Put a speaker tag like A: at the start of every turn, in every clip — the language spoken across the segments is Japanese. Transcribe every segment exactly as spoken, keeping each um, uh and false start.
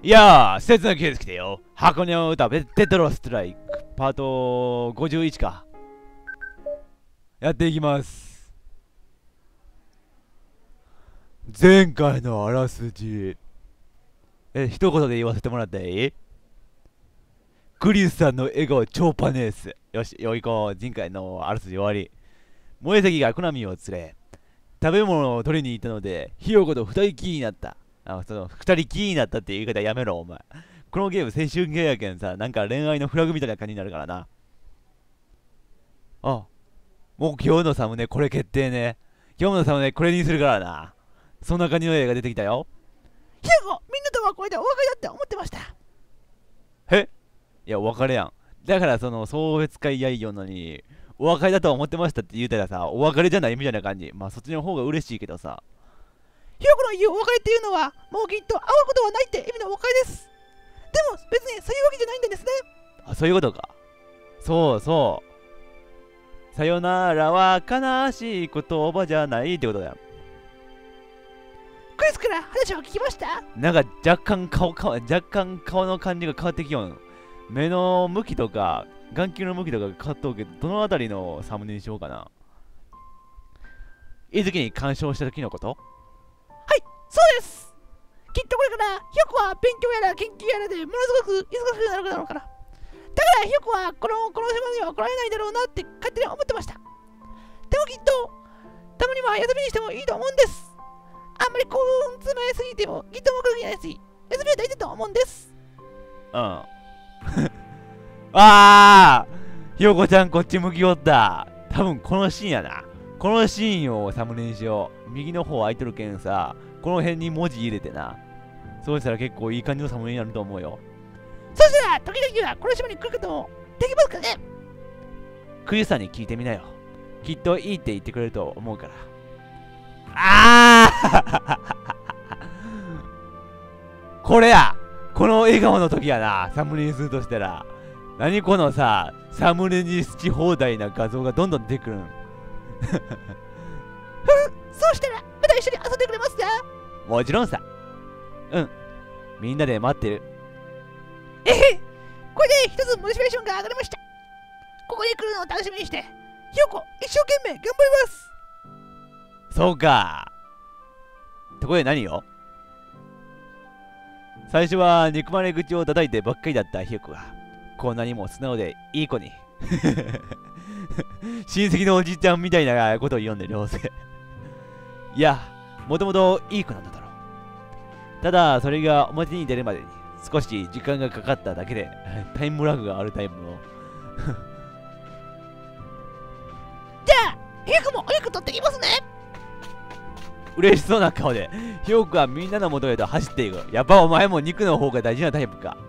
A: いやー、施設のケース来てよ。箱根の歌ベテトロストライクパートごじゅういちか。やっていきます。前回のあらすじ。え、一言で言わせてもらっていい？クリスさんの笑顔超パネース。よし、よいこう。前回のあらすじ終わり。萌崎がコナミを連れ、食べ物を取りに行ったので、ひよこと二人きりになった。あ、その、二人きりになったっていう言い方やめろ、お前。このゲーム青春ゲーやけんさ、なんか恋愛のフラグみたいな感じになるからな。あ、もう今日のサムネこれ決定ね。今日のサムネこれにするからな。そんな感じの絵が出てきたよ。
B: ひよこ、みんなとはこれでお別れだって思ってました。
A: え？いや、お別れやん。だからその、送別会やいよのに、お別れだとは思ってましたって言うたらさ、お別れじゃないみたいな感じ。まあそっちの方が嬉しいけどさ。
B: ひよこの言うお別れっていうのは、もうきっと会うことはないって意味のお別れです。でも別にそういうわけじゃないんですね。
A: あ、そういうことか。そうそう。さよならは悲しい言葉じゃないってことだよ。
B: クリスから話を聞きました。
A: なんか若干顔か、若干顔の感じが変わってきよん。目の向きとか、眼球の向きとかが変わっとうけど、どのあたりのサムネにしようかな。いずきに干渉した時のこと？
B: はい、そうです。きっとこれからひよこは勉強やら研究やらでものすごく忙しくなるだろうから。だからひよこはこのこの島には来られないだろうなって勝手に思ってました。でもきっとたまには休みにしてもいいと思うんです。あんまり興奮詰めすぎてもきっとうまくいかないし、休みは大事だと思うんです。
A: うん。あー、ひよこちゃんこっち向きよった。多分このシーンやな。このシーンをサムネにしよう。右の方空いてるけんさ、この辺に文字入れてな。そうしたら結構いい感じのサムネになると思うよ。
B: そしたら時々はこの島に来ることもできますかね。
A: クリスさんに聞いてみなよ。きっといいって言ってくれると思うから。あーこれや、この笑顔の時やな。サムネにするとしたら。何このさ、サムネにし放題な画像がどんどん出てくるん。
B: そうしたらまた一緒に遊んでくれますか？
A: もちろんさ。うん。みんなで待ってる。
B: えへ、これで一つモチベーションが上がりました。ここに来るのを楽しみにして、ひよこ一生懸命頑張ります。
A: そうか。ところで何よ？最初は憎まれ口を叩いてばっかりだったひよこが、こんなにも素直でいい子に。親戚のおじいちゃんみたいなことを言うんで、両生。いや、もともといい子なんだだろう。ただ、それが表に出るまでに少し時間がかかっただけで、タイムラグがあるタイプの。
B: じゃあ、ひよこもお肉取ってきますね。
A: 嬉しそうな顔で、ひよこはみんなの元へと走っていく。やっぱお前も肉の方が大事なタイプか。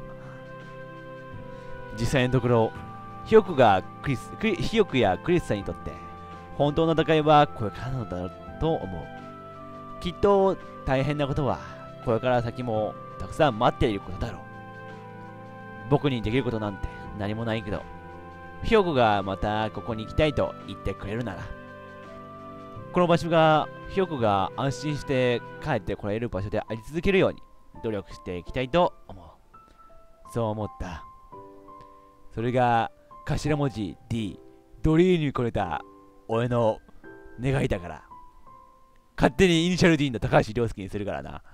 A: 実際のところ、ひよこがクリス、クリひよこやクリスさんにとって、本当の戦いはこれからのだろうと思う。きっと大変なことは、これから先もたくさん待っていることだろう。僕にできることなんて何もないけど、ひよこがまたここに行きたいと言ってくれるなら、この場所がひよこが安心して帰ってこられる場所であり続けるように努力していきたいと思う。そう思った。それが頭文字 D、ドリーにこれた俺の願いだから。勝手にイニシャル D の高橋良介にするからな。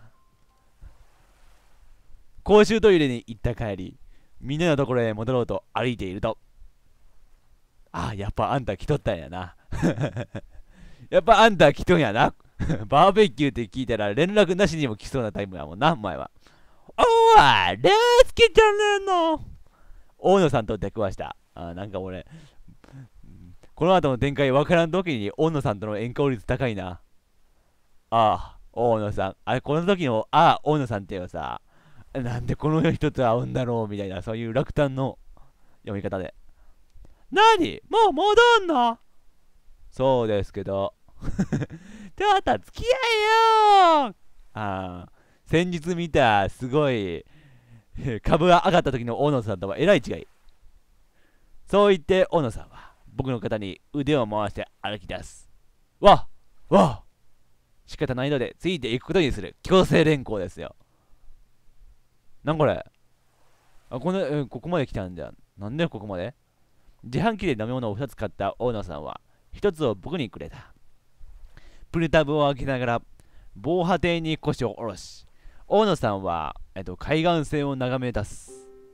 A: 公衆トイレに行った帰り、みんなのところへ戻ろうと歩いていると、ああ、やっぱあんた来とったんやな。やっぱあんた来とんやな。バーベキューって聞いたら連絡なしにも来そうなタイムやもんな、前は。おーい、良介ちゃんねんの。大野さんと出くわした。あ、なんか俺、この後の展開分からん時に大野さんとの円効率高いな。ああ、大野さん。あれ、この時の、ああ、大野さんっていうさ、なんでこの人と会うんだろうみたいな、そういう落胆の読み方で。なに？もう戻んの？そうですけど。ちょっと付き合えよ。ああ、先日見た、すごい、株が上がった時の大野さんとはえらい違い。そう言って大野さんは僕の肩に腕を回して歩き出す。わっわっ、仕方ないのでついていくことにする強制連行ですよ。 なんこれ。あ、この、えここまで来たんだ。なんでここまで。自販機で飲み物をふたつ買った大野さんは、ひとつを僕にくれた。プルタブを開けながら、防波堤に腰を下ろし、大野さんは、えっと、海岸線を眺め出す。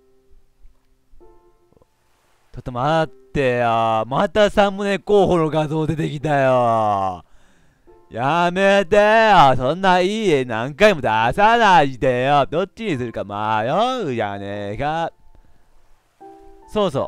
A: ちょっと待ってよ。またサムネ候補の画像出てきたよ。やめてよ。そんないい絵何回も出さないでよ。どっちにするか迷うじゃねえか。そうそう。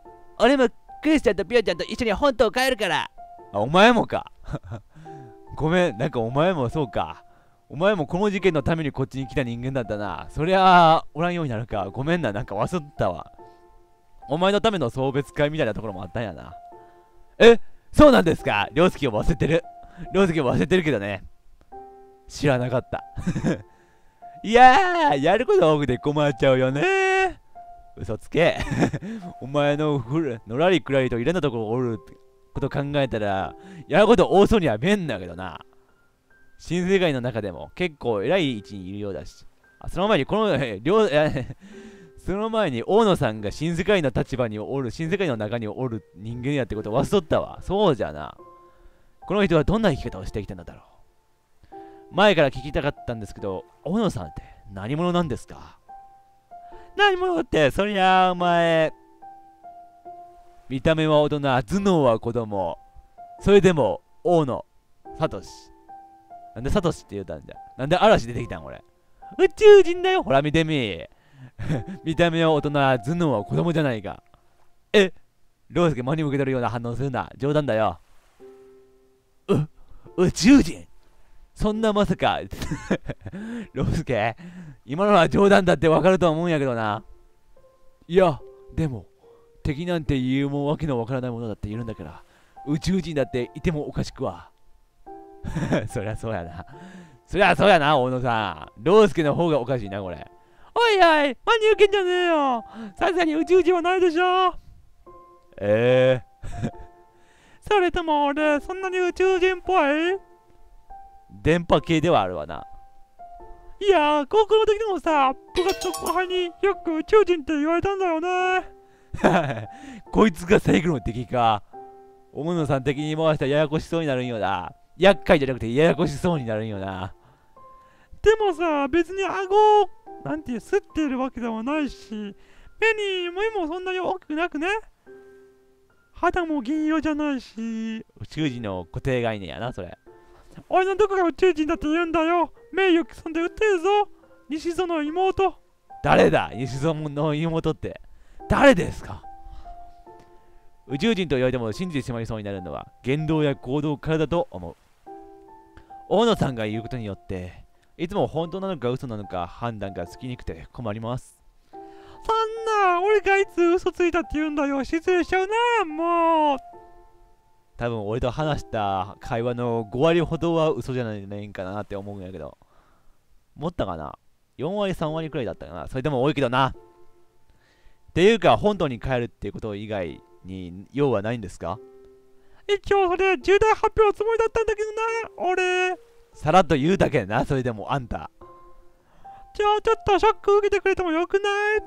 A: 俺もクリスちゃんとピオちゃんと一緒に本島帰るから。あ、お前もか。ごめん、なんかお前もそうか。お前もこの事件のためにこっちに来た人間だったな。そりゃあ、おらんようになるか。ごめんな、なんか忘れたわ。お前のための送別会みたいなところもあったんやな。え、そうなんですか。凌介を忘れてる。凌介を忘れてるけどね。知らなかった。いやー、やること多くて困っちゃうよね。嘘つけ。お前のふるのらりくらりといろんなところおること考えたら、やること多そうには見えんだけどな。新世界の中でも結構偉い位置にいるようだし。あ、その前にこの、え、両、え、その前に大野さんが新世界の立場におる、新世界の中におる人間やってこと忘れとったわ。そうじゃな。この人はどんな生き方をしてきたのだろう。前から聞きたかったんですけど、大野さんって何者なんですか？何者って、そりゃあお前、見た目は大人、頭脳は子供。それでも、大野、サトシ。なんでサトシって言うたんじゃ。なんで嵐出てきたん俺。宇宙人だよ。ほら見てみ。見た目は大人、頭脳は子供じゃないか。え、凌介真に向けてるような反応するな。冗談だよ。う、宇宙人そんなまさか。凌介、今のは冗談だってわかると思うんやけどな。いや、でも、敵なんて言うもわけのわからないものだっているんだから、宇宙人だっていてもおかしくは。そりゃそうやな。そりゃそうやな、大野さん。凌介の方がおかしいな、これ。おいおい、真に受けんじゃねえよ。さすがに宇宙人はないでしょ。ええー。それとも俺、そんなに宇宙人っぽい？電波系ではあるわな。いやー、高校の時でもさ、部活の後輩によく宇宙人って言われたんだよね。こいつが最後の敵か。大野さん的に回したらややこしそうになるんよな。厄介じゃなくてややこしそうになるんよな。でもさ、別に顎をなんて吸っているわけでもないし、目に目もそんなに大きくなくね。肌も銀色じゃないし。宇宙人の固定概念やな、それ。俺のどこが宇宙人だって言うんだよ。名誉毀損で売ってるぞ。西園の妹。誰だ、西園の妹って。誰ですか？宇宙人と言われても信じてしまいそうになるのは言動や行動からだと思う。大野さんが言うことによっていつも本当なのか嘘なのか判断がつきにくくて困ります。そんな、俺がいつ嘘ついたって言うんだよ。失礼しちゃうな、もう。多分俺と話した会話のご割ほどは嘘じゃないんかなって思うんやけど。もったかな ?よん 割さん割くらいだったかな。それでも多いけどな。っていうか、本当に帰るっていうこと以外に用はないんですか？一応それ重大発表のつもりだったんだけどな、俺。さらっと言うだけな、それでもあんた。じゃあちょっとショック受けてくれてもよくない？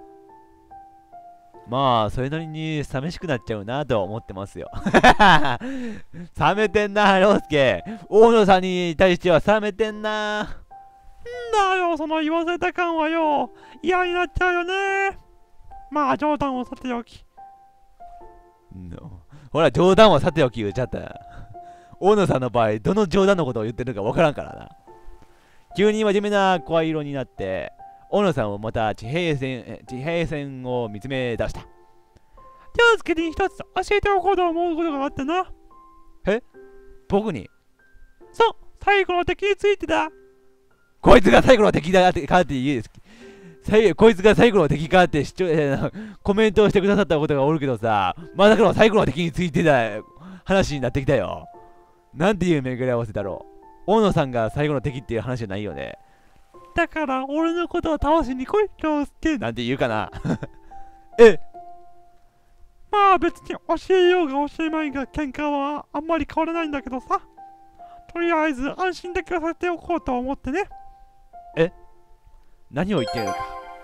A: まあ、それなりに寂しくなっちゃうなと思ってますよ。冷めてんな、凌介。大野さんに対しては冷めてんな。んだよ、その言わせた感はよ。嫌になっちゃうよね。まあ、冗談をさておき。No. ほら、冗談はさておき言っちゃった。大野さんの場合、どの冗談のことを言ってるのかわからんからな。急に真面目な声色になって、大野さんをまた地平線、地平線を見つめ出した。凌介に一つ教えておこうと思うことがあってな。え？僕に？そう、最後の敵についてだ。こいつが最後の敵だってかって言えです。こいつが最後の敵かって主張、えー、コメントをしてくださったことがおるけどさ、まさかの最後の敵についてだ話になってきたよ。なんていう巡り合わせだろう。大野さんが最後の敵っていう話じゃないよね。だから俺のことを倒しに来い、凌介なんて言うかな。え、まあ別に教えようが教えまいが喧嘩はあんまり変わらないんだけどさ。とりあえず安心だけはさせておこうと思ってね。え、何を言ってるのか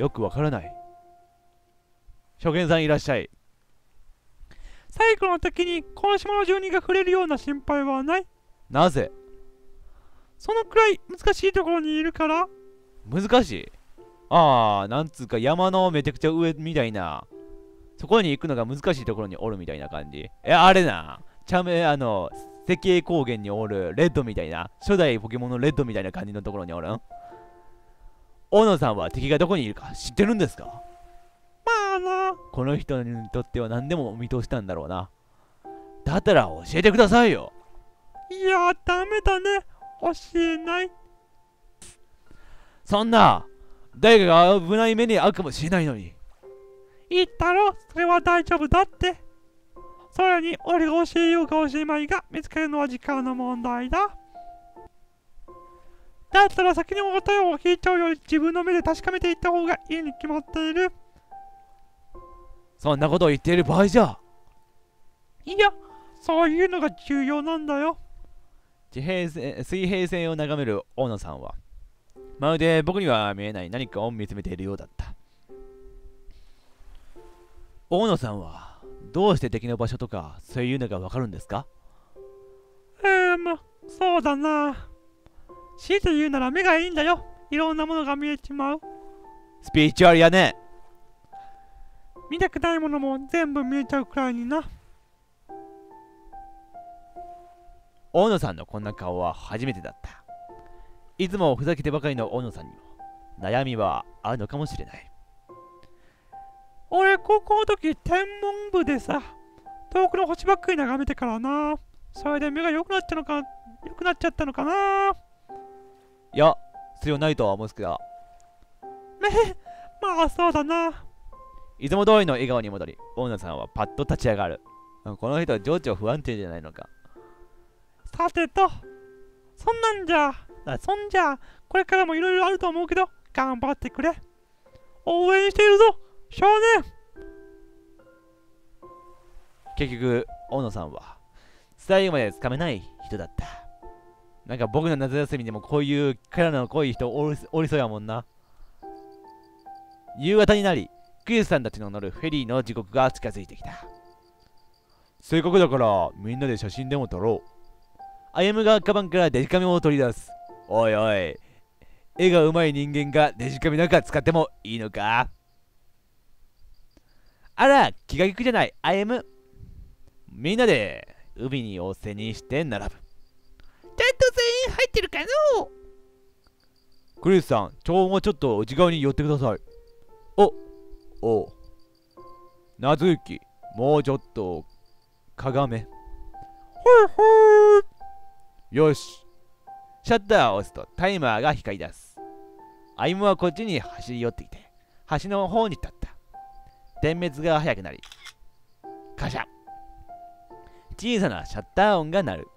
A: よくわからない。初見さんいらっしゃい。
C: 最後の敵にこの島の住人が触れるような心配はない。
A: なぜ？
C: そのくらい難しいところにいるから。
A: 難しい？ああ、なんつうか山のめちゃくちゃ上みたいな、そこに行くのが難しいところにおるみたいな感じ。え、あれな、ちゃめ、あの、石英高原におるレッドみたいな、初代ポケモンのレッドみたいな感じのところにおるん？大野さんは敵がどこにいるか知ってるんですか？
C: まあな。
A: この人にとっては何でも見通したんだろうな。だったら教えてくださいよ。
C: いや、ダメだね。教えない。
A: そんな、誰かが危ない目に遭うかもしれないのに。
C: 言ったろ、それは大丈夫だって。それに、俺が教えようか教えまいが、見つけるのは時間の問題だ。だったら先に答えを聞いちゃうより自分の目で確かめていった方がいいに決まっている。
A: そんなことを言っている場合じゃ。
C: いや、そういうのが重要なんだよ。
A: 地平線、水平線を眺める大野さんは、まるで僕には見えない何かを見つめているようだった。大野さんはどうして敵の場所とかそういうのがわかるんですか？
C: うーん、そうだな。強いて言うなら目がいいんだよ。いろんなものが見えちまう。
A: スピリチュアルやね。
C: 見たくないものも全部見えちゃうくらいにな。
A: 大野さんのこんな顔は初めてだった。いつもふざけてばかりの大野さんにも悩みはあるのかもしれない。
C: 俺、高校の時天文部でさ、遠くの星ばっかり眺めてからな。それで目が良くなっちゃうのか、良くなっちゃったのかな。
A: いや、必要ないとは思うんですけど。
C: めへ、まあそうだな。
A: いつも通りの笑顔に戻り、大野さんはパッと立ち上がる。この人は情緒不安定じゃないのか。
C: さてと、そんなんじゃ、そんじゃ、これからもいろいろあると思うけど、頑張ってくれ。応援しているぞ、少年。
A: 結局、大野さんは最後までつかめない人だった。なんか僕の夏休みでもこういうキャラの濃い人おり、おりそうやもんな。夕方になり、クリスさんたちの乗るフェリーの時刻が近づいてきた。せっかくだからみんなで写真でも撮ろう。アヤムがカバンからデジカメを取り出す。おいおい、絵が上手い人間がデジカメなんか使ってもいいのか？あら、気が利くじゃない、アヤム。みんなで海にを背にして並ぶ。
B: ちゃんと全員入ってるかの？
A: クリスさん、ちょうちょっと内側に寄ってください。お、おう。夏雪、もうちょっとかがめ。
C: ほいほい。
A: よし。シャッターを押すとタイマーが光り出す。アイムはこっちに走り寄ってきて、橋の方に立った。点滅が速くなり、カシャ。小さなシャッター音が鳴る。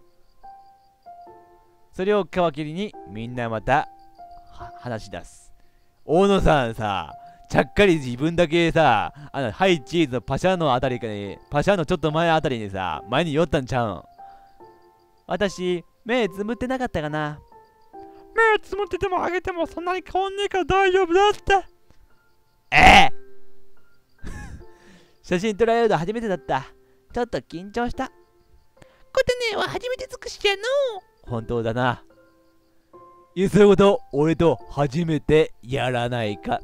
A: それを皮切りにみんなまた話し出す。大野さんさ、ちゃっかり自分だけさ、あのハイチーズのパシャのあたりかに、パシャのちょっと前あたりにさ、前に寄ったんちゃうん？私、目つむってなかったかな？
C: 目つむってても上げてもそんなに変わんねえから大丈夫だって。
A: ええ写真撮られるの初めてだった。ちょっと緊張した。
B: コタネは初めて尽くしじゃの。
A: 本当だな。いっそのこと俺と初めてやらないか。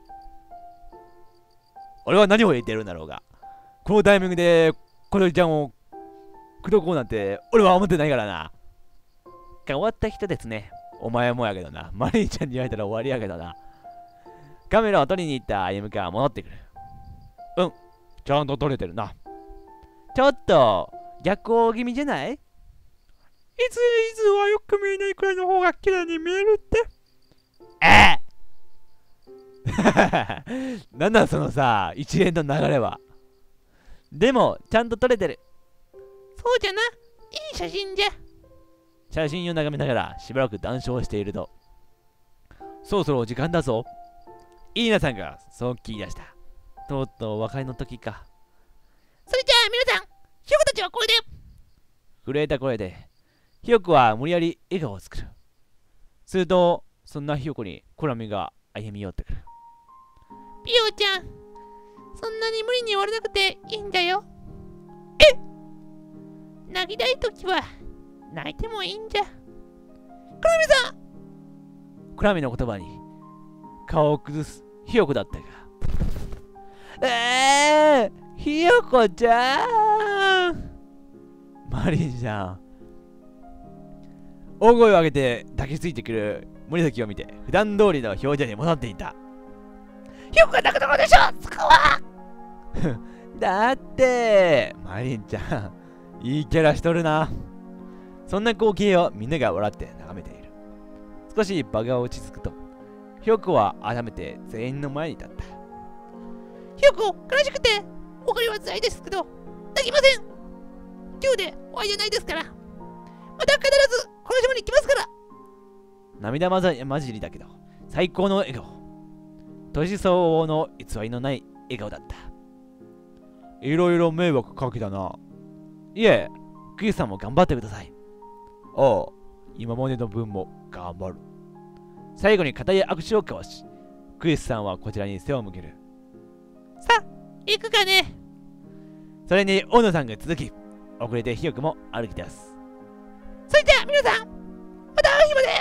A: 俺は何を言ってるんだろうが、このタイミングで小鳥ちゃんを口説こうなんて俺は思ってないからな。変わった人ですね。お前もやけどな。マリーちゃんに言われたら終わりやけどな。カメラを撮りに行った歩夢が戻ってくる。うん、ちゃんと撮れてるな。ちょっと逆光気味じゃない？
C: いついつはよく見えないくらいの方が綺麗に見えるって。
A: えっなんだそのさ、一連の流れは。でもちゃんと撮れてる。
B: そうじゃな、いい写真じゃ。
A: 写真を眺めながらしばらく談笑していると、そろそろ時間だぞ。イーナさんがそう切り出した。とうとうお別れの時か。
B: それじゃあ皆さん、ひよこたちはこれで。
A: 震えた声でひよこは無理やり笑顔を作る。するとそんなひよこにコナミが歩み寄ってくる。
B: ピオちゃん、そんなに無理に言われなくていいんだよ。え泣きたいときは泣いてもいいんじゃ。クラミさん。
A: クラミの言葉に顔を崩すひよこだったが、えー、ひよこちゃん。マリンちゃん、大声を上げて抱きついてくる森崎を見て普段通りの表情に戻っていた。
B: ひよこが泣くところでしょ、そこは。
A: だってマリンちゃん、いいキャラしとるな。そんな光景をみんなが笑って眺めている。少し場が落ち着くと、ひよこは改めて全員の前に立った。
B: ひよこ、悲しくておかりは辛いですけど泣きません。今日で終わりじゃないですから、また必ずこの島に来ますから。
A: 涙まざ混じりだけど最高の笑顔、年相応の偽りのない笑顔だった。いろいろ迷惑かけたな。いえ、クリスさんも頑張ってください。ああ、今までの分も頑張る。最後に固い握手を交わし、クリスさんはこちらに背を向ける。
B: さあ、行くかね。
A: それに大野さんが続き、遅れてひよこも歩き出す。
B: それじゃあ皆さん、また会う日まで。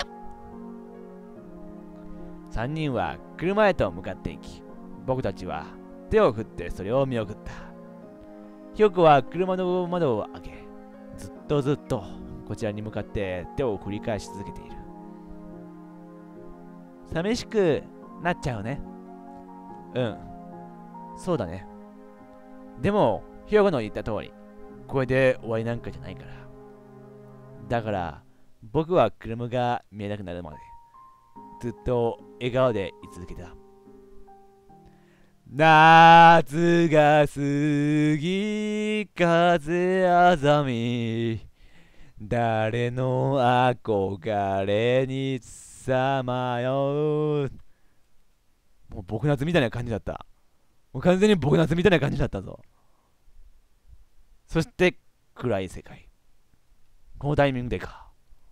A: 三人は車へと向かっていき、僕たちは手を振ってそれを見送った。ひよこは車の窓を開け、ずっとずっとこちらに向かって手を振り返し続けている。寂しくなっちゃうね。うん、そうだね。でもひよこの言った通り、これで終わりなんかじゃないから。だから僕は車が見えなくなるまでずっと笑顔で居続けた。夏が過ぎ風あざみ、誰の憧れにさまよう。もう僕夏みたいな感じだった。もう完全に僕夏みたいな感じだったぞ。そして暗い世界。このタイミングでか。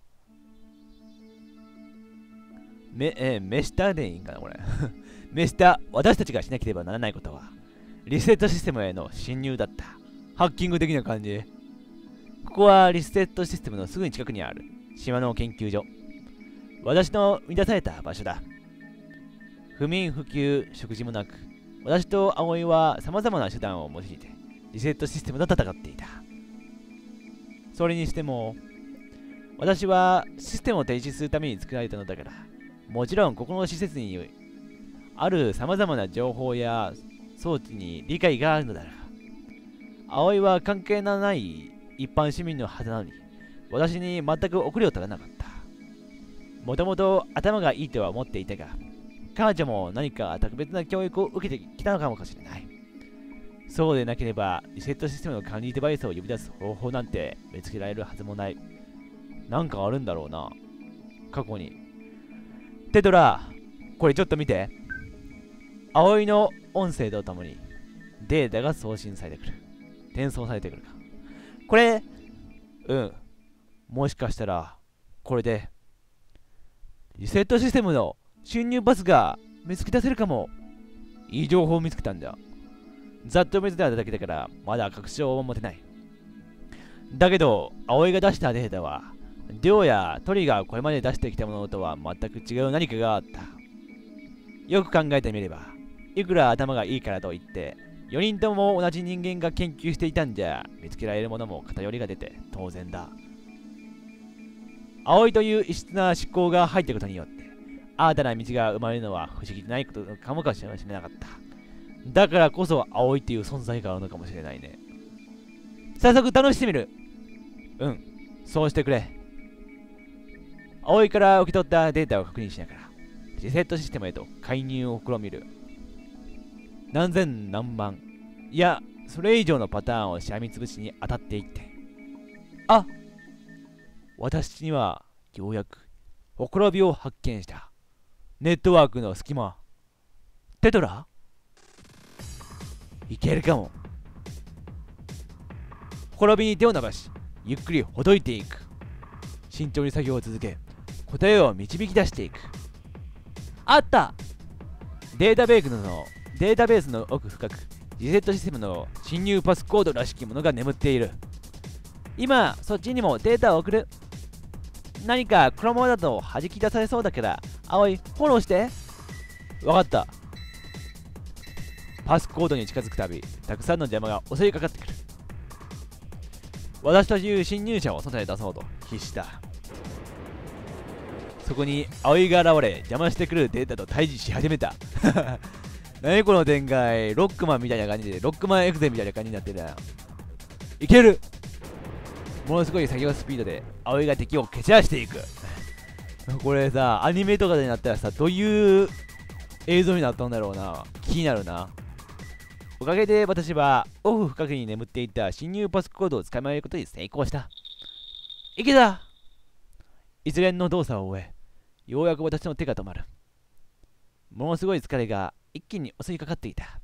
A: め、えー、目下でいいんかなこれ。目下、私たちがしなければならないことは、リセットシステムへの侵入だった。ハッキング的な感じ。ここはリセットシステムのすぐ近くにある島の研究所。私の満たされた場所だ。不眠不休、食事もなく、私と葵は様々な手段を用いて、リセットシステムと戦っていた。それにしても、私はシステムを停止するために作られたのだから、もちろんここの施設にある様々な情報や装置に理解があるのだが、葵は関係のない一般市民のはずなのに、私に全く遅れを取らなかった。もともと頭がいいとは思っていたが、彼女も何か特別な教育を受けてきたのかもしれない。そうでなければ、リセットシステムの管理デバイスを呼び出す方法なんて見つけられるはずもない。なんかあるんだろうな、過去に。テトラ、これちょっと見て。葵の音声とともにデータが送信されてくる。転送されてくるか。これ、うん。もしかしたら、これで、リセットシステムの侵入パスが見つけ出せるかも。いい情報を見つけたんだ。ざっと見つけただけだから、まだ確証を持てない。だけど、葵が出したデータは、デュオやトリがこれまで出してきたものとは全く違う何かがあった。よく考えてみれば、いくら頭がいいからといって、よにんとも同じ人間が研究していたんじゃ、見つけられるものも偏りが出て当然だ。葵という異質な思考が入ったことによって、新たな道が生まれるのは不思議でないことかもしれなかった。だからこそ葵っていう存在があるのかもしれないね。早速試してみる。うん、そうしてくれ。葵から受け取ったデータを確認しながら、リセットシステムへと介入を試みる。何千何万、いや、それ以上のパターンをしらみつぶしに当たっていって。あ、私にはようやくほころびを発見した。ネットワークの隙間。テトラ？いけるかも。ほころびに手を伸ばし、ゆっくりほどいていく。慎重に作業を続け、答えを導き出していく。あった！データベースのデータベースの奥深く、リセットシステムの侵入パスコードらしきものが眠っている。今、そっちにもデータを送る。何か黒物だと弾き出されそうだから、葵、フォローして。わかった。パスコードに近づくたび、たくさんの邪魔が襲いかかってくる。私という侵入者を外へ出そうと必死だ。そこに葵が現れ、邪魔してくるデータと対峙し始めた。何この展開、ロックマンみたいな感じで、ロックマンエクゼみたいな感じになってるな。いける。ものすごい作業スピードで葵が敵を蹴散らしていく。これさ、アニメとかでなったらさ、どういう映像になったんだろうな。気になるな。おかげで私は奥深くに眠っていた侵入パスコードを捕まえることに成功した。いけた。一連の動作を終え、ようやく私の手が止まる。ものすごい疲れが一気に襲いかかっていた。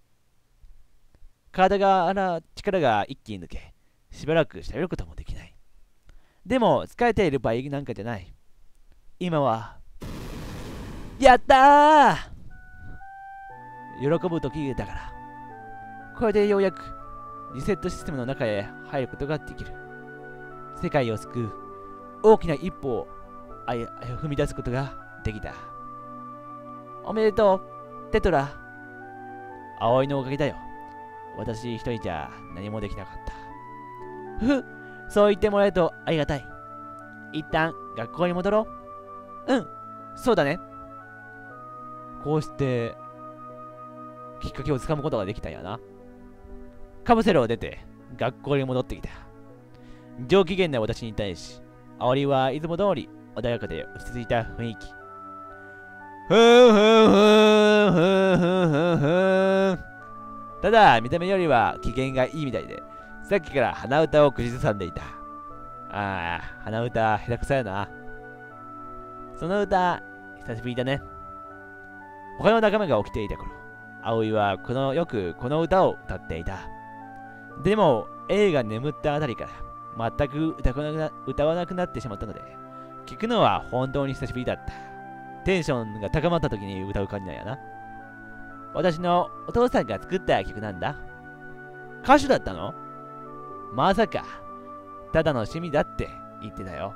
A: 体があら力が一気に抜け、しばらく喋ることもできない。でも疲れている場合なんかじゃない。今はやったー、喜ぶ時だから。これでようやくリセットシステムの中へ入ることができる。世界を救う大きな一歩を踏み出すことができた。おめでとう、テトラ。葵のおかげだよ。私一人じゃ何もできなかった。ふふ、そう言ってもらえるとありがたい。一旦学校に戻ろう。うん、そうだね。こうしてきっかけをつかむことができたんやな。カプセルを出て学校に戻ってきた。上機嫌な私に対し、葵はいつも通り穏やかで落ち着いた雰囲気。ふんふんふんふんふんふんふん。ただ見た目よりは機嫌がいいみたいで、さっきから鼻歌を口ずさんでいた。ああ、鼻歌下手くそやな。その歌久しぶりだね。他の仲間が起きていた頃、葵はこのよくこの歌を歌っていた。でも映画眠ったあたりから全く歌わな歌わなくなってしまったので、聞くのは本当に久しぶりだった。テンションが高まった時に歌う感じなんやな。私のお父さんが作った曲なんだ。歌手だったの？まさかただの趣味だって言ってたよ。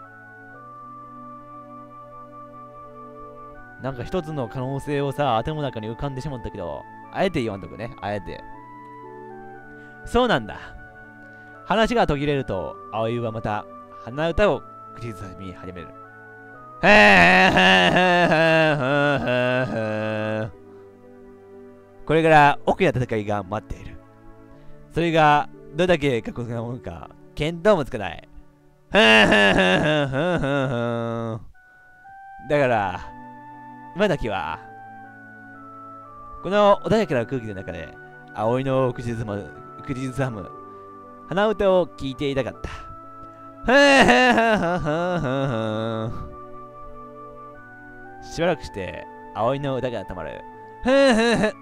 A: なんか一つの可能性をさ、頭の中に浮かんでしまったけど、あえて言わんとくね。あえて。そうなんだ。話が途切れると、葵はまた鼻歌を口ずさみ始める。へーへーへーへーへー。これから奥や戦いが待っている。それがどれだけ過酷なものか見当もつかない。へーへーへーへーへーへー。だから今だけはこの穏やかな空気の中で葵の口ずさむ口ずさむ鼻歌を聞いていたかった。へーへーへーへーへー。しばらくして葵の歌が止まる。へーへーへー。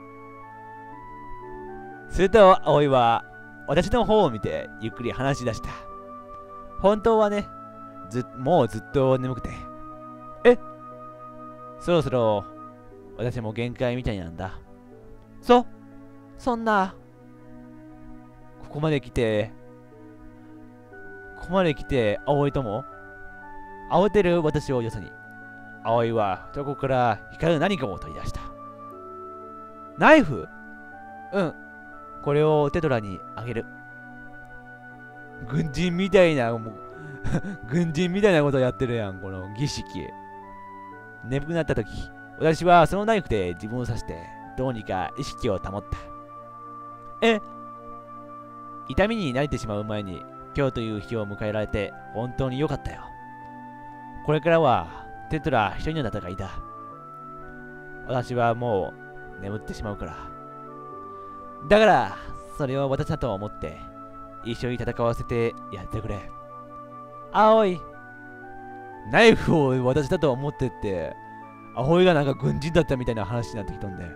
A: すると葵は私の方を見てゆっくり話し出した。本当はね、ずもうずっと眠くて。え、そろそろ私も限界みたいなんだ。そ、そんな。ここまで来て、ここまで来て葵とも慌てる私をよそに、葵はどこから光る何かを取り出した。ナイフ？うん。これをテトラにあげる。軍人みたいな、もう軍人みたいなことやってるやん、この儀式。眠くなった時、私はそのナイフで自分を刺して、どうにか意識を保った。え、痛みに慣れてしまう前に、今日という日を迎えられて、本当に良かったよ。これからは、テトラ一人の戦いだ。私はもう眠ってしまうから。だから、それを私だと思って、一緒に戦わせてやってくれ。葵、ナイフを私だと思ってって、葵がなんか軍人だったみたいな話になってきたんで。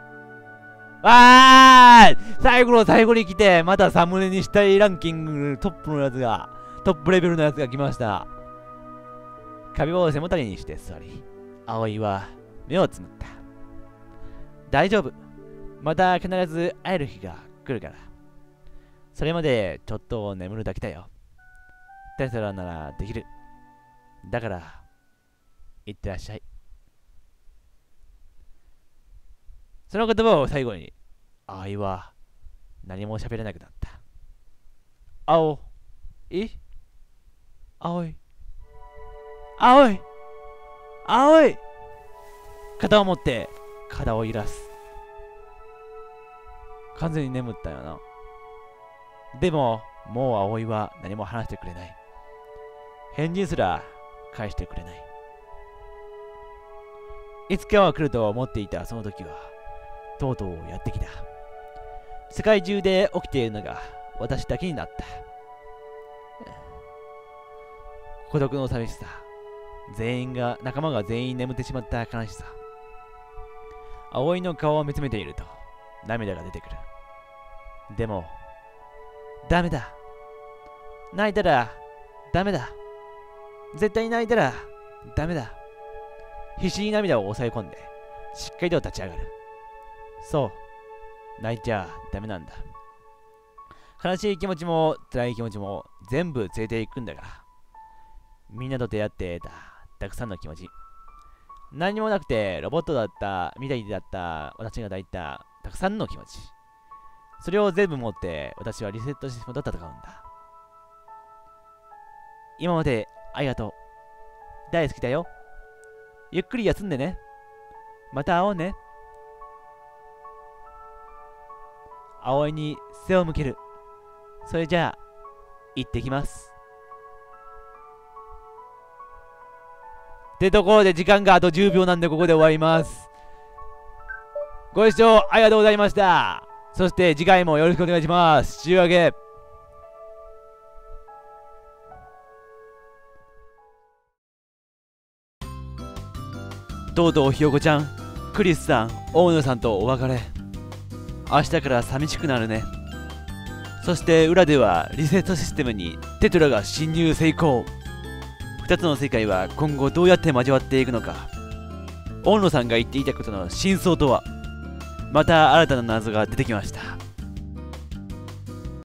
A: あー、最後の最後に来て、またサムネにしたいランキングトップのやつが、トップレベルのやつが来ました。壁を背もたれにして座り、葵は目をつむった。大丈夫。 また必ず会える日が来るから。それまでちょっと眠るだけだよ。テスラならできる。だから、いってらっしゃい。その言葉を最後に、葵は何も喋れなくなった。青い葵葵葵肩を持って肩を揺らす。完全に眠ったよな。でも、もう葵は何も話してくれない。返事すら返してくれない。いつかは来ると思っていたその時は、とうとうやってきた。世界中で起きているのが私だけになった。孤独の寂しさ。全員が、仲間が全員眠ってしまった悲しさ。葵の顔を見つめていると涙が出てくる。でも、ダメだ。泣いたらダメだ。絶対泣いたらダメだ。必死に涙を抑え込んで、しっかりと立ち上がる。そう、泣いちゃダメなんだ。悲しい気持ちも辛い気持ちも全部連れていくんだから。みんなと出会って得たたくさんの気持ち。何もなくてロボットだったみたいだった私が抱いたたくさんの気持ち。それを全部持って私はリセットして戻って戦うんだ。今までありがとう。大好きだよ。ゆっくり休んでね。また会おうね。葵に背を向ける。それじゃあ、行ってきます。ってところで時間があとじゅうびょうなんでここで終わります。ご視聴ありがとうございました。そして次回もよろしくお願いします。週明け。とうとうひよこちゃん、クリスさん、大野さんとお別れ。明日から寂しくなるね。そして裏ではリセットシステムにテトラが侵入成功。ふたつの世界は今後どうやって交わっていくのか。大野さんが言っていたことの真相とは。また新たな謎が出てきました。